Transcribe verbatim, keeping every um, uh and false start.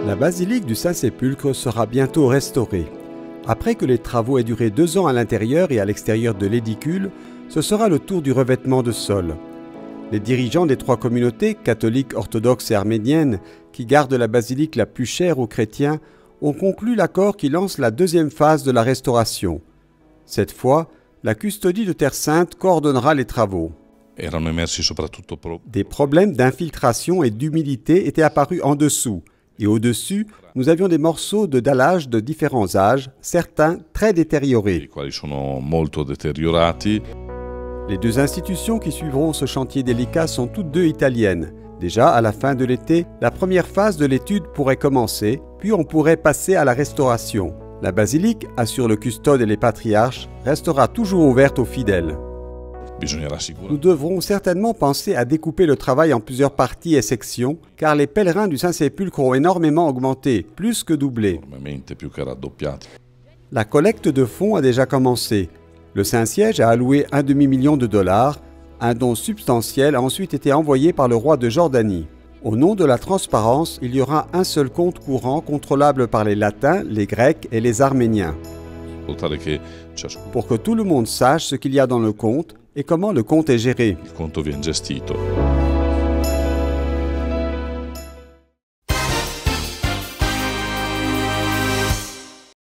La basilique du Saint-Sépulcre sera bientôt restaurée. Après que les travaux aient duré deux ans à l'intérieur et à l'extérieur de l'édicule, ce sera le tour du revêtement de sol. Les dirigeants des trois communautés, catholiques, orthodoxes et arméniennes, qui gardent la basilique la plus chère aux chrétiens, ont conclu l'accord qui lance la deuxième phase de la restauration. Cette fois, la custodie de Terre Sainte coordonnera les travaux. Des problèmes d'infiltration et d'humidité étaient apparus en dessous, et au-dessus, nous avions des morceaux de dallage de différents âges, certains très détériorés. Les deux institutions qui suivront ce chantier délicat sont toutes deux italiennes. Déjà, à la fin de l'été, la première phase de l'étude pourrait commencer, puis on pourrait passer à la restauration. La basilique, assure le custode et les patriarches, restera toujours ouverte aux fidèles. Nous devrons certainement penser à découper le travail en plusieurs parties et sections, car les pèlerins du Saint-Sépulcre ont énormément augmenté, plus que doublé. La collecte de fonds a déjà commencé. Le Saint-Siège a alloué un demi-million de dollars. Un don substantiel a ensuite été envoyé par le roi de Jordanie. Au nom de la transparence, il y aura un seul compte courant contrôlable par les Latins, les Grecs et les Arméniens. Pour que tout le monde sache ce qu'il y a dans le compte et comment le compte est géré. Il conto viene gestito.